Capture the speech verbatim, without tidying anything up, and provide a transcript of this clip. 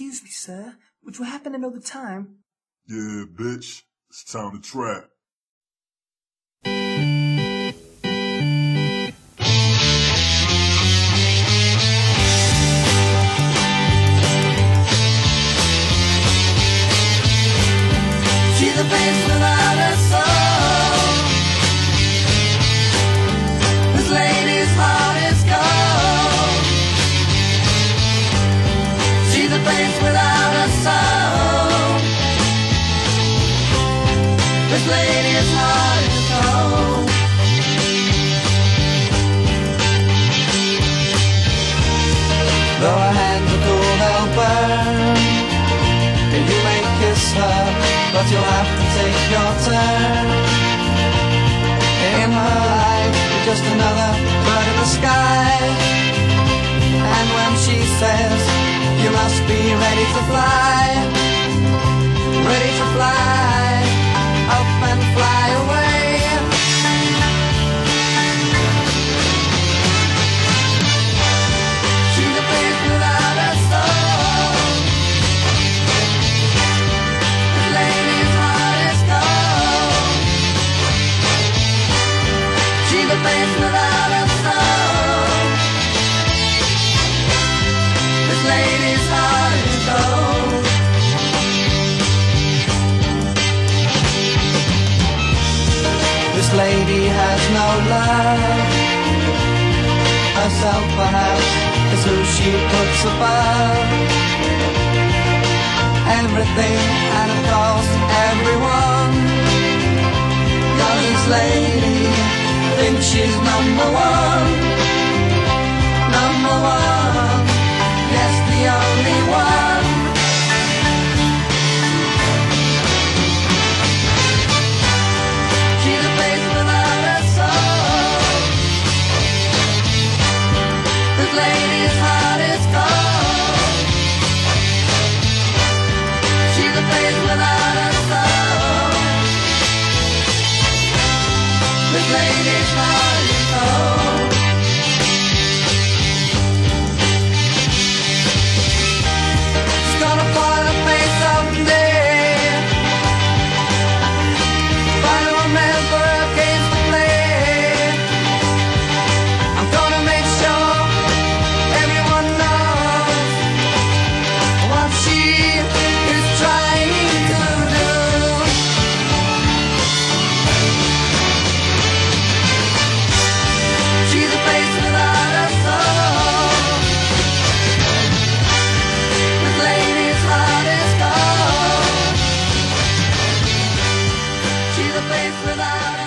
Excuse me, sir, but you happen to know the time? Yeah, bitch. It's time to trap. She's a face without a soul. This lady's heart is cold. She's a face without a soul. This lady's heart is cold. Though her hands are cold, they'll burn. If you may kiss her, but you'll have to take your turn. In her life, you're just another bird in the sky. And when she says, you must be ready to fly, ready to fly, up and fly away. She's a face without a soul. This lady's heart is cold. She's a face without a soul. This lady's heart is cold. This lady has no love. Herself perhaps is who she puts above everything and of course everyone. 'Cause this lady thinks she's number one. Number one, yes, the only one. She's a face without a soul. This lady's heart is cold. She's a face without a soul. This lady's heart is cold. She's gonna find a face someday. Find a man for her games to play. I'm gonna make sure everyone knows what she is trying to do. She's a face without a soul. This lady's heart is cold. She's a face without a